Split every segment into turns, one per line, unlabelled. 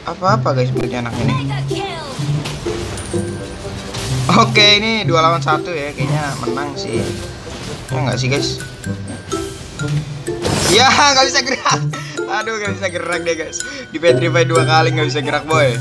Apa-apa guys buildnya anak ini. Oke, ini 2 lawan 1 ya, kayaknya menang sih. Ya enggak sih guys? Ya nggak bisa gerak. Aduh nggak bisa gerak deh guys. Di petrify 2 kali nggak bisa gerak boy.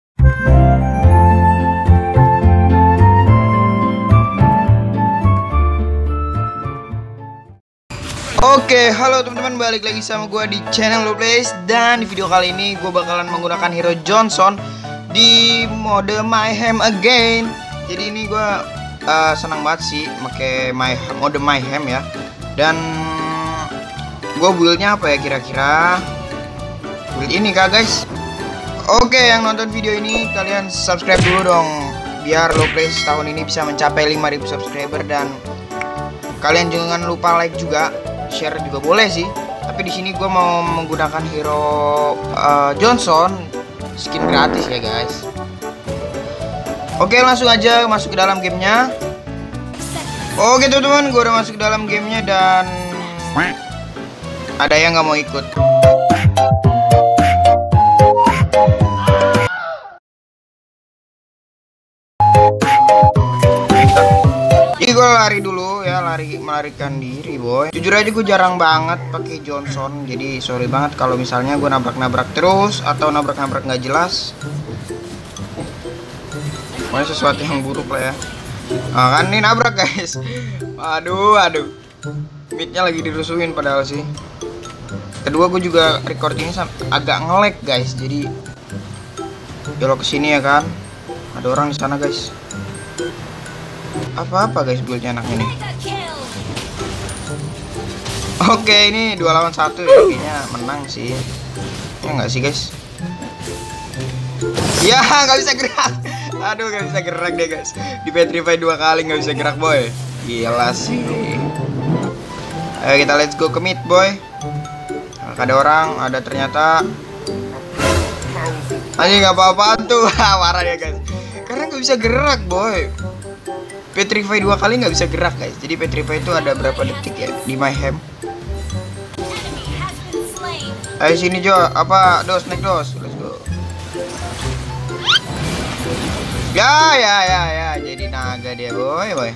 Oke, halo teman-teman, balik lagi sama gue di channel Lowplays. Dan di video kali ini gue bakalan menggunakan hero Johnson di mode Mayhem again. Jadi ini gue senang banget sih pakai mode Mayhem ya. Dan gue buildnya apa ya kira-kira? Build ini kah guys? Oke, yang nonton video ini kalian subscribe dulu dong, biar Lowplays tahun ini bisa mencapai 5.000 subscriber. Dan kalian jangan lupa like juga, share juga boleh sih. Tapi di sini gue mau menggunakan hero Johnson skin gratis ya guys. Oke, langsung aja masuk ke dalam gamenya. Oke teman-teman, gue udah masuk ke dalam gamenya dan ada yang nggak mau ikut. Ih, gue lari dulu ya, melarikan diri boy. Jujur aja gue jarang banget pakai Johnson, jadi sorry banget kalau misalnya gue nabrak-nabrak terus atau nabrak-nabrak nggak jelas. Pokoknya sesuatu yang buruk lah ya. Nah, kan ini nabrak guys. Aduh. Midnya lagi dirusuhin padahal sih. Kedua gue juga record ini agak nge-lag guys, jadi belok ke sini ya kan. Ada orang di sana guys. Apa-apa guys buildnya anak ini. Oke, ini 2 lawan 1 ya, kayaknya menang sih. Ya enggak sih guys? Ya nggak bisa gerak. Aduh nggak bisa gerak deh guys. Di petrify 2 kali nggak bisa gerak boy. Gila sih. Ayo kita let's go ke mid boy. Ada orang, ada ternyata. Anjing nggak apa-apaan tuh. Marah ya guys. Karena nggak bisa gerak boy. Petrify 2 kali nggak bisa gerak guys. Jadi petrify itu ada berapa detik ya di Mayhem. Ayo sini Jo, apa dos naik dos. Let's go. Ya, jadi naga dia boy.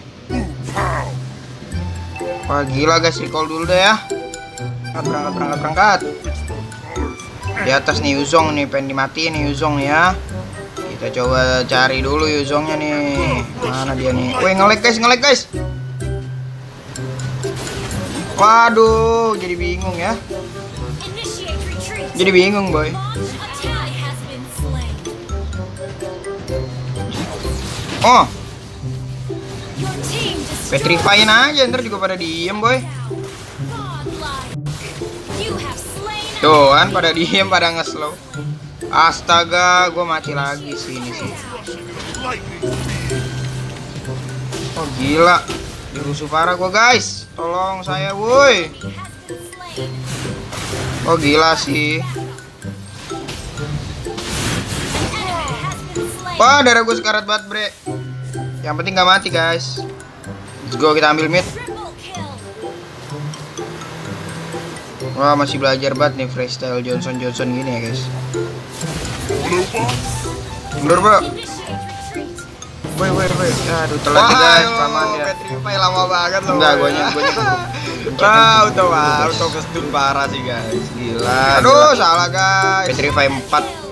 Wah gila guys, recall dulu deh ya. Berangkat. Di atas nih Yuzong nih, pengen dimatiin nih Yuzong ya. Kita coba cari dulu Yuzongnya nih. Mana dia nih? Woi nge-lag guys. Waduh, jadi bingung ya. Jadi bingung boy. Oh, petrifyin aja, ntar juga pada diem boy. Tuh kan pada diem, pada nge-slow. Astaga, gue mati lagi sih ini sih. Oh gila, dirusuh parah gue guys. Tolong saya woi. Oh gila sih. Wah darah gue sekarat banget bre. Yang penting gak mati guys. Let's go, kita ambil mid. Wah masih belajar banget nih freestyle Johnson gini ya guys. Mundur bro. Boy. Aduh telat guys pamannya. Petrify lama banget loh. Enggak, gue wah auto kestun parah sih guys. Gila. Aduh salah guys. Petrify 4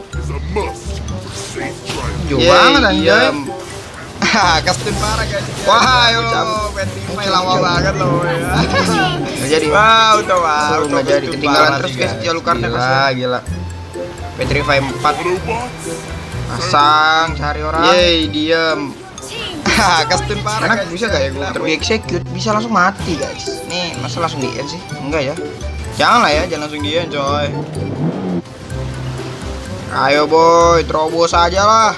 jauh banget anjay. Kastun parah guys. Wah ayo petrify lama banget loh ya. Nggak jadi. Wah nggak jadi, ketinggalan terus guys jalur karena. Gila. Petrify 4 pasang, cari orang. Yeay diem. Kastun parah guys. Bisa gak ya gue ter-execute, bisa langsung mati guys. Nih masa langsung di-end sih? Enggak ya. Jangan lah ya, jangan langsung di-end coy. Ayo boy, terobos aja lah.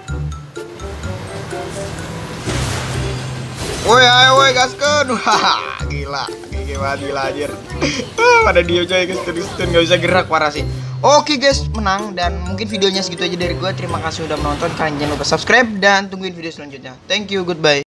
Woi, ayo woi, gaskeun. Wah, gila anjir. Pada dia coy, kestun nggak bisa gerak parah sih. Oke guys, menang dan mungkin videonya segitu aja dari gue. Terima kasih udah menonton. Kalian jangan lupa subscribe dan tungguin video selanjutnya. Thank you, goodbye.